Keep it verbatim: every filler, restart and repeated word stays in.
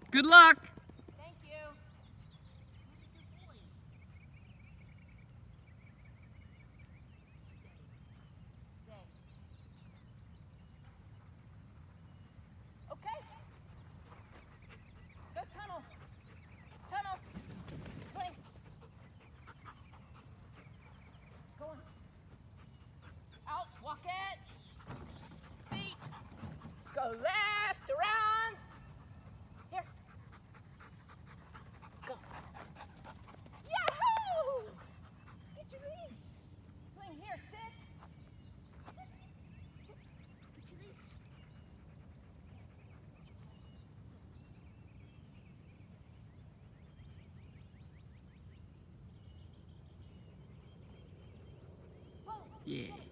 Good luck. Thank you. Stay. Stay. Okay. Go tunnel. Tunnel. Swing. Go on. Out. Walk it. Feet. Go left, around. Here. Go. Yahoo! Get your leash. Swing here. Sit. Sit. Sit. Get your leash. Yeah.